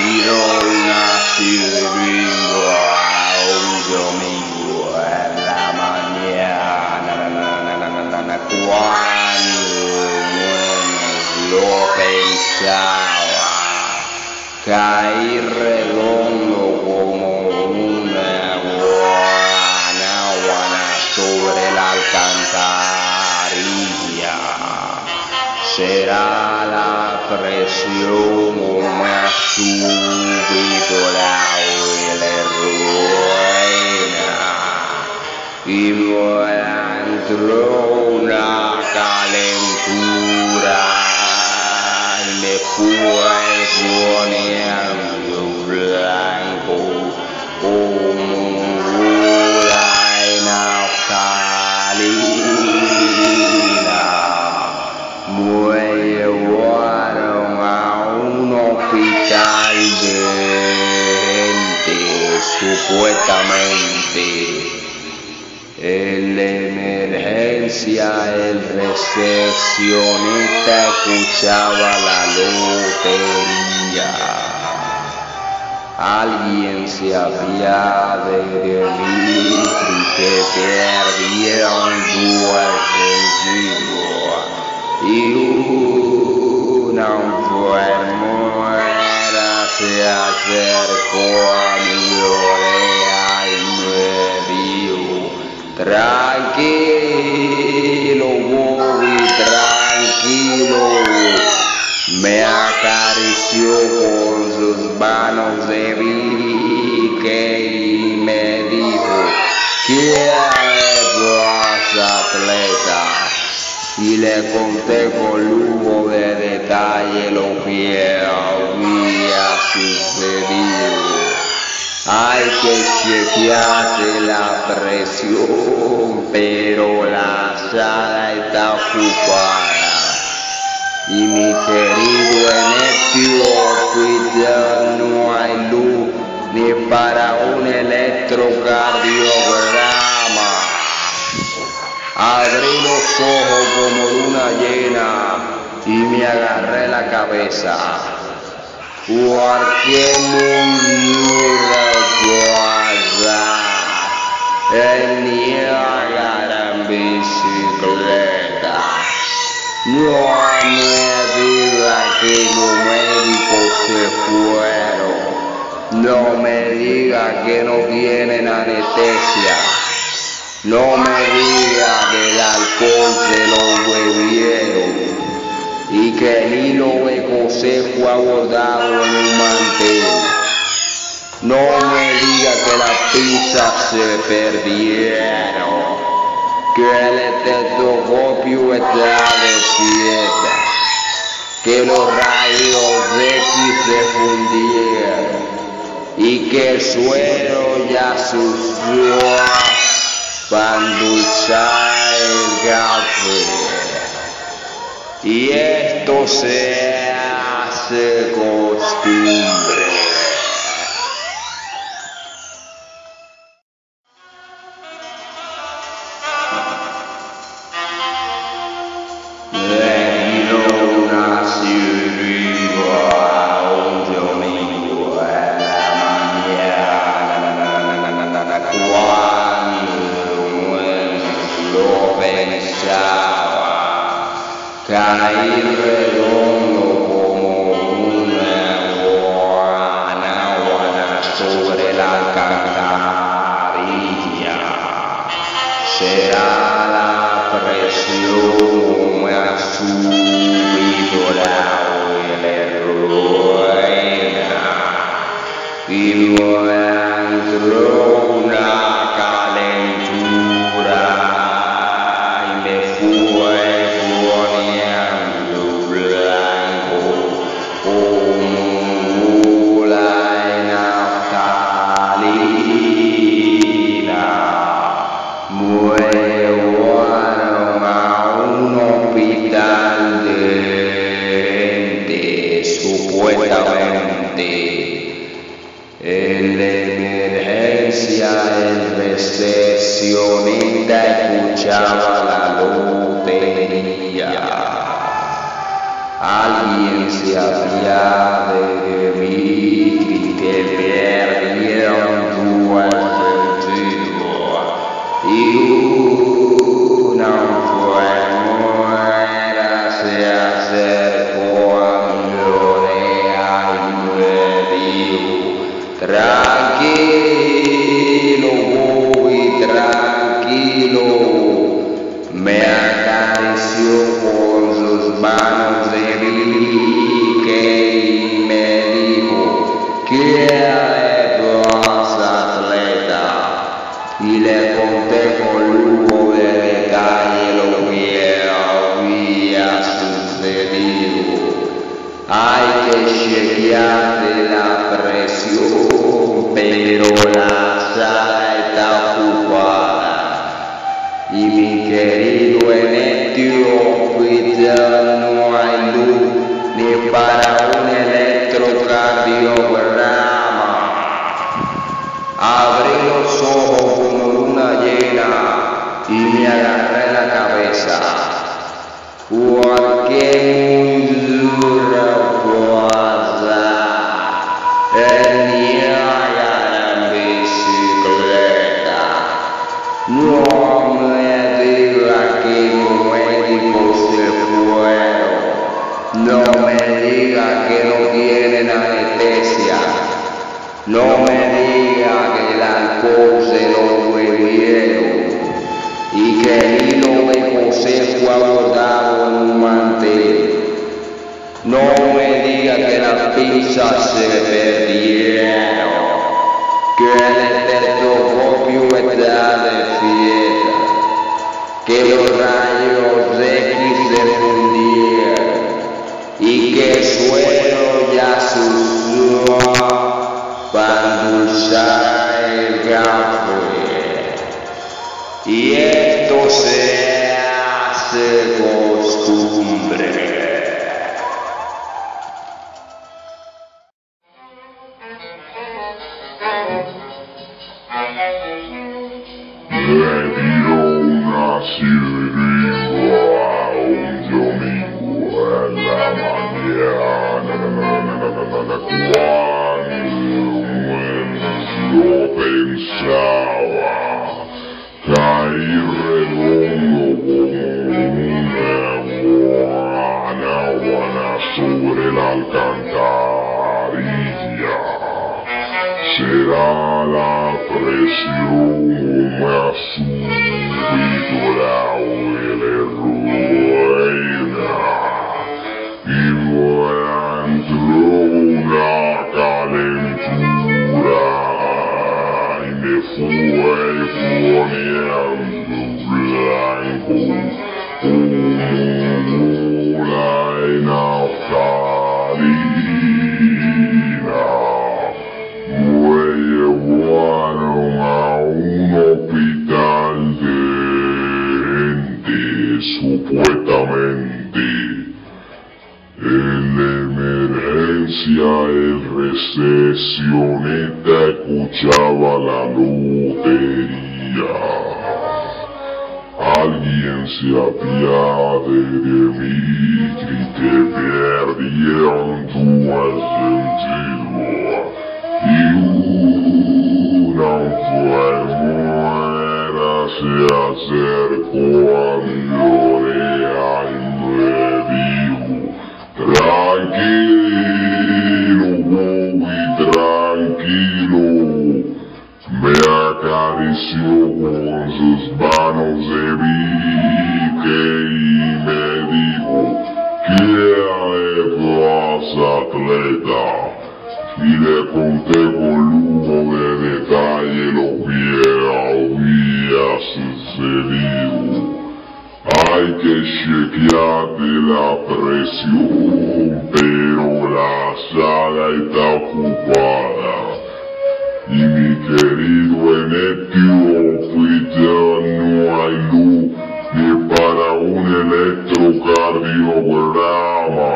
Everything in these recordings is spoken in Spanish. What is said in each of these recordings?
caído una sirviendo a un domingo en la mañana, cuando menos lo pensaba, caí redondo como una guanábana sobre la alcantarilla. Será la presión o me ha subido la ruina y me entró una calentura y me fue poniendo blanco como la naftalina. Me llevaron a un hospital de gente, supuestamente. En la emergencia el recepcionista escuchaba la lotería. Alguien se apiade de mí que perdieron su efectivo. Y una enfermera se acercó a mi oreja y me dijo: tranquilo, Bobby, tranquilo. Me acarició con sus manos de bique y me dijo: ¿qué pasa, atleta? Y le conté con lujo de detalle lo que había sucedido. Hay que chequearse la presión, pero la sala está ocupada. Y mi querido, en este hospital no hay luz ni para un electrocardiograma. Abrí los ojos como luna llena y me agarré la cabeza. Porque murió en Niágara en bicicleta. No me diga que los médicos se fueron. No me diga que no tienen anestesia. No me diga que el alcohol se lo bebieron y que el hilo de coser fue abordado en un mantel. No me diga que las pizzas se perdieron, que el estetoscopio está de fiesta, que los rayos X se fundieron y que el suero ya sufrió para endulzar el café. Y esto se hace costumbre. Le dio una sirviendo a un domingo en la mañana, cuando lo pensaba, caí redondo como una guanábana sobre la alcantarilla. Será la presión, me ha subido la ruina y me entró una calentura y me fue poniendo blanco como la naftalina. Me llevaron a un hospital de gente, supuestamente. En la emergencia el diga que las pizzas se perdieron, que el estetoscopio está de fiesta, que los rayos X se fundieron y que el suelo ya se usó para endulzar el café. Y esto se hace costumbre. Le dio una cirugía un domingo en la mañana, cuando yo pensaba caer redondo como una guana sobre la alcantarilla. Será la presión me ha subido la ruina y me entró una calentura y me fue poniendo blanco como la naftalina. Me llevaron a un hospital de gente, supuestamente. En la emergencia el recesionista escuchaba la lotería. Alguien se apiade de mí, grité, perdieron todo el sentido. Y una enfermera se acercó a mi oreja y me dijo: tranquilo, Bobby, tranquilo. Me acarició con sus manos de bique y me dijo: ¿qué le pasa, atleta? Y le conté con lujo de detalle lo que había sucedido. Hay que chequearte la presión, pero la sala está ocupada. Y mi querido, en este hospital no hay luz ni para un electrocardiograma.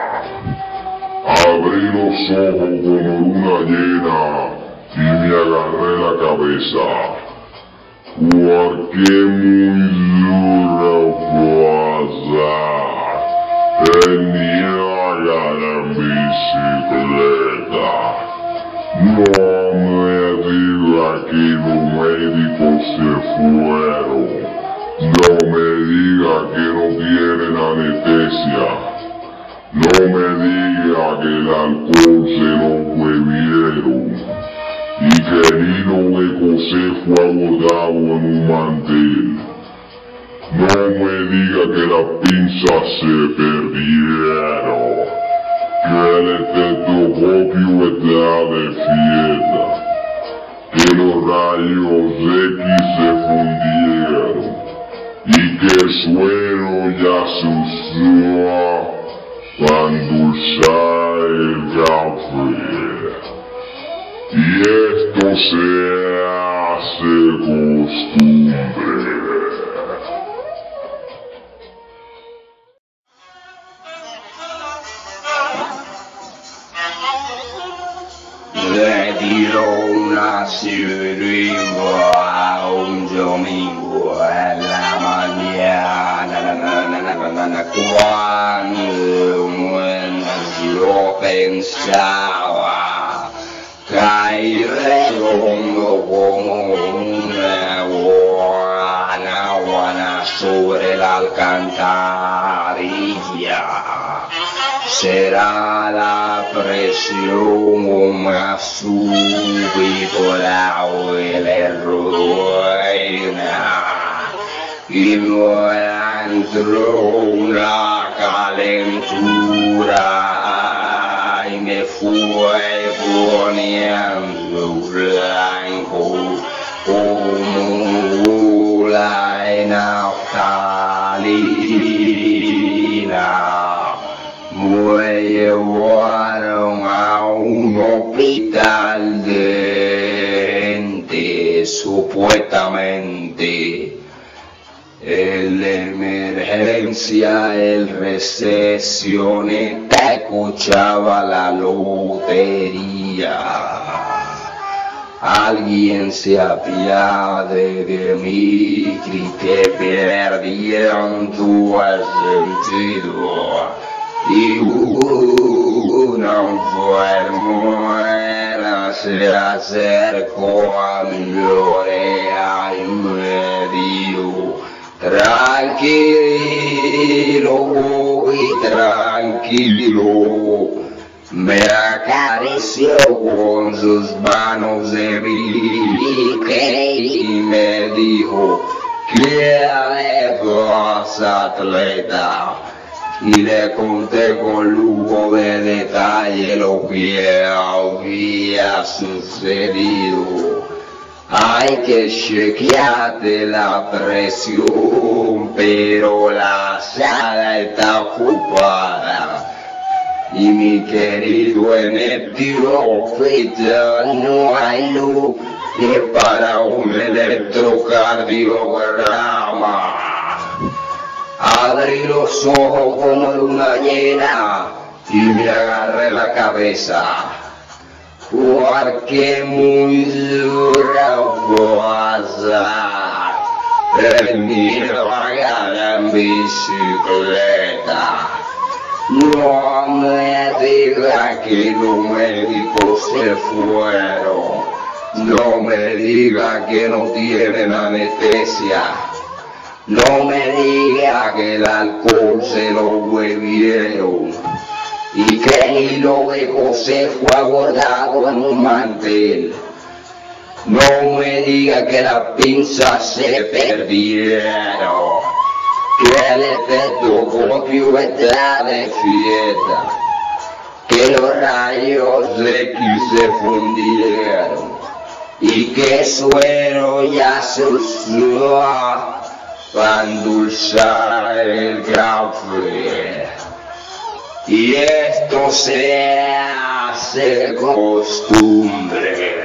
Abrí los ojos como luna llena y me agarré la cabeza, porque muy duro pasar en Niágara en bicicleta. No me diga que los médicos se fueron, no me diga que no tienen anestesia. No me diga que el alcohol se lo bebieron y que el hilo de José fue abordado en un mantel. No me diga que las pinzas se perdieron, que el estetoscopio está de fiesta, que los rayos X se fundieron y que el suelo ya se usó para endulzar el café. Y esto se hace costumbre. Le dio una cirugía un domingo en la mañana, cuando yo pensaba caer redondo como una guana sobre la alcantarilla. Será la presión o me ha subido la ruina y me entró una calentura se fue poniendo blanco como la naftalina. Me llevaron a un hospital de gente, supuestamente. En la emergencia, el recesionista escuchaba la lotería. Alguien se apiade de mí, grité perdiendo el sentido. Y una enfermera se acercó a mi oreja y me dijo: tranquilo y tranquilo. Me acarició con sus manos de billete y me dijo: ¿qué le pasa, atleta? Y le conté con lujo de detalle lo que había sucedido. Hay que chequearte la presión, pero la sala está ocupada. Y mi querido, en este hospital no hay luz ni para un electrocardiograma. Abrí los ojos como luna llena y me agarré la cabeza, porque muy dura cosa venir a vagar en bicicleta. No me diga que los médicos se fueron, no me diga que no tienen anestesia. No me diga que el alcohol se lo bebieron y que el hilo de José fue abordado en un mantel. No me diga que las pinzas se perdieron, que el estetoscopio está de fiesta, que los rayos X se fundieron y que el suero ya se usó para endulzar el café. Y esto se hace costumbre.